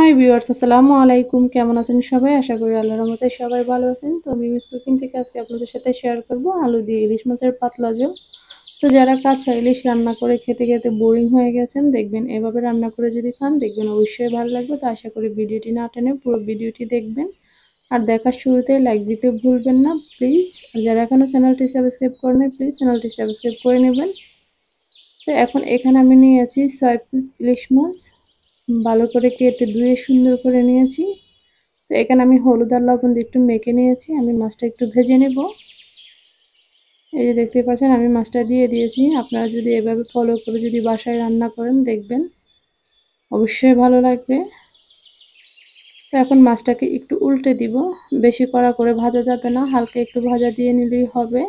Hi viewers, আসসালামু আলাইকুম। কেমন আছেন সবাই? আশা করি আল্লাহর রহমতে সবাই ভালো আছেন। তো মিমিস কুকিং থেকে আজকে আপনাদের সাথে শেয়ার করব আলু দিয়ে ইলিশ মাছের পাতলা ঝোল। তো যারা কাঁচা ইলিশ রান্না করে খেতে খেতে বোরিং হয়ে গেছেন, দেখবেন এভাবে রান্না করে যদি খান দেখবেন অবশ্যই ভালো লাগবে। তো আশা করি ভিডিওটি না টেনে পুরো ভিডিওটি দেখবেন। আর দেখার শুরুতে লাইক দিতে ভুলবেন না প্লিজ। আর যারা এখনও চ্যানেলটি সাবস্ক্রাইব করেনি প্লিজ চ্যানেলটি সাবস্ক্রাইব করে নেবেন। তো এখন এখানে আমি নিয়েছি 6 পিস ইলিশ মাছ, ভালো করে কেটে ধুয়ে সুন্দর করে নিয়েছি। তো এখানে আমি হলুদ আর লবণ দিয়ে একটু মেখে নিয়েছি। আমি মাছটা একটু ভেজে নেব। এই যে দেখতে পাচ্ছেন আমি মাছটা দিয়ে দিয়েছি। আপনারা যদি এভাবে ফলো করে যদি বাসায় রান্না করেন দেখবেন অবশ্যই ভালো লাগবে। তো এখন মাছটাকে একটু উল্টে দিব। বেশি কড়া করে ভাজা যাবে না, হালকা একটু ভাজা দিয়ে নিলেই হবে।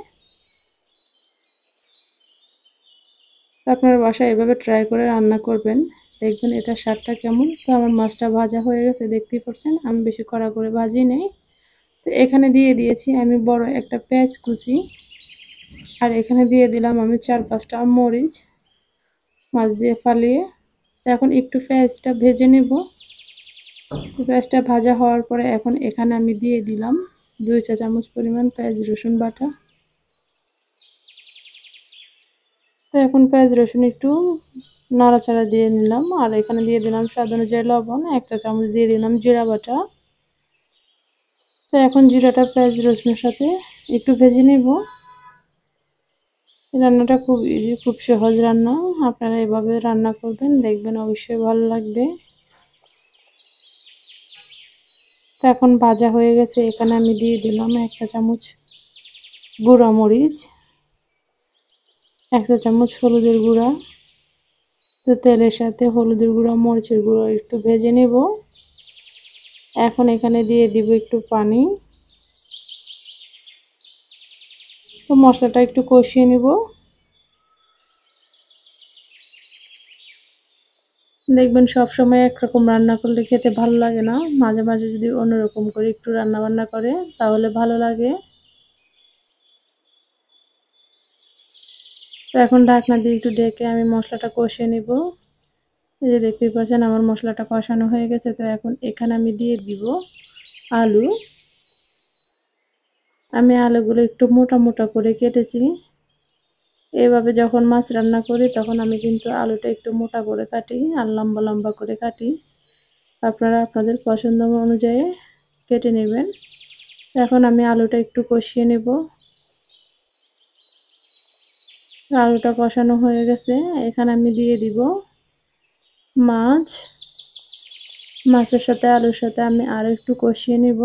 তো আপনারা বাসায় এভাবে ট্রাই করে রান্না করবেন, দেখবেন এটা স্বাদটা কেমন। তো আমার মাছটা ভাজা হয়ে গেছে দেখতেই পাচ্ছেন, আমি বেশি কড়া করে ভাজি নেই। তো এখানে দিয়ে দিয়েছি আমি বড় একটা পেঁয়াজ কুচি, আর এখানে দিয়ে দিলাম আমি 4-5টা মরিচ মাছ দিয়ে ফালিয়ে। তো এখন একটু পেঁয়াজটা ভেজে নেব। পেঁয়াজটা ভাজা হওয়ার পরে এখন এখানে আমি দিয়ে দিলাম 2 চা চামচ পরিমাণ পেঁয়াজ রসুন বাটা। তো এখন পেঁয়াজ রসুন একটু নাড়াচাড়া দিয়ে নিলাম, আর এখানে দিয়ে দিলাম স্বাদ অনুযায়ী লবণ, 1 চা চামচ দিয়ে দিলাম জিরা বাটা। তো এখন জিরাটা পেঁয়াজ রসুনের সাথে একটু ভেজে নেব। রান্নাটা খুব ইজি, খুব সহজ রান্না। আপনারা এভাবে রান্না করবেন দেখবেন অবশ্যই ভালো লাগবে। তো এখন ভাজা হয়ে গেছে, এখানে আমি দিয়ে দিলাম 1 চা চামচ গুঁড়া মরিচ, 1 চা চামচ হলুদের গুঁড়া। তো তেলের সাথে হলুদের গুঁড়া মরিচের গুঁড়ো একটু ভেজে নেব। এখন এখানে দিয়ে দিব একটু পানি। তো মশলাটা একটু কষিয়ে নেব। দেখবেন সব সময় একরকম রান্না করলে খেতে ভালো লাগে না, মাঝে মাঝে যদি অন্যরকম করে একটু রান্না বান্না করে তাহলে ভালো লাগে। তো এখন ঢাকনা দিয়ে একটু ঢেকে আমি মশলাটা কষিয়ে নেব। এই যে দেখতেই পাচ্ছেন আমার মশলাটা কষানো হয়ে গেছে। তো এখন এখানে আমি দিয়ে দিব আলু। আমি আলুগুলো একটু মোটা মোটা করে কেটেছি। এভাবে যখন মাছ রান্না করি তখন আমি কিন্তু আলুটা একটু মোটা করে কাটি আর লম্বা লম্বা করে কাটি। আপনারা আপনাদের পছন্দ অনুযায়ী কেটে নেবেন। এখন আমি আলুটা একটু কষিয়ে নেব। আলুটা কষানো হয়ে গেছে, এখানে আমি দিয়ে দিব মাছ। মাছের সাথে আলুর সাথে আমি আরও একটু কষিয়ে নেব।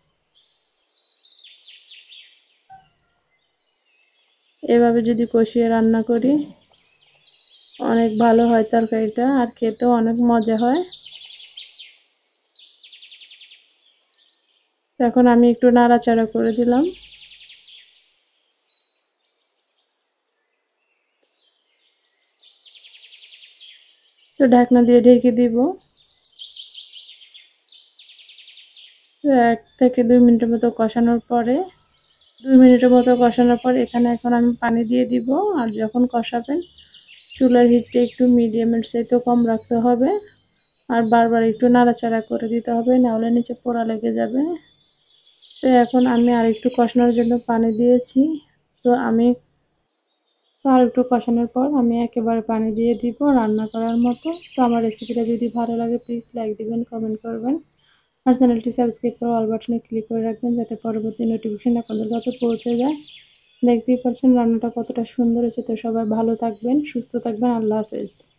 এভাবে যদি কষিয়ে রান্না করি অনেক ভালো হয় তরকারিটা, আর খেতেও অনেক মজা হয়। এখন আমি একটু নাড়াচাড়া করে দিলাম। তো ঢাকনা দিয়ে ঢেকে দিব। 1 থেকে 2 মিনিটের মতো কষানোর পরে 2 মিনিটের মতো কষানোর পর এখানে এখন আমি পানি দিয়ে দিব। আর যখন কষাবেন চুলার হিটটা একটু মিডিয়ামের চাইতেও কম রাখতে হবে, আর বারবার একটু নাড়াচাড়া করে দিতে হবে, নাহলে নিচে পোড়া লেগে যাবে। তো এখন আমি আরেকটু কষানোর জন্য পানি দিয়েছি। তো আর একটু কষানোর পর আমি একেবারে পানি দিয়ে দিব রান্না করার মতো। তো আমার রেসিপিটা যদি ভালো লাগে প্লিজ লাইক দিবেন, কমেন্ট করবেন, আর চ্যানেলটি সাবস্ক্রাইব করে অল বাটনে ক্লিক করে রাখবেন যাতে পরবর্তী নোটিফিকেশন আপনাদের কাছে পৌঁছে যায়। দেখতেই পাচ্ছেন রান্নাটা কতটা সুন্দর হয়েছে। তো সবাই ভালো থাকবেন, সুস্থ থাকবেন। আল্লাহ হাফেজ।